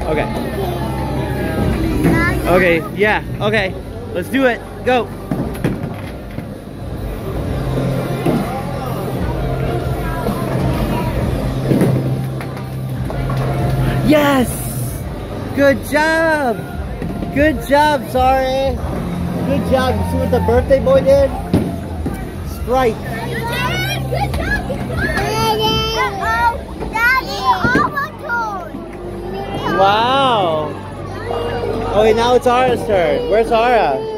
Okay. Okay, yeah, okay. Let's do it. Go. Yes! Good job! Good job, sorry. Good job. You see what the birthday boy did? Sprite. You did? Good job. Uh-oh. Daddy, Avatar. Wow. Okay, now it's Ara's turn. Where's Ara?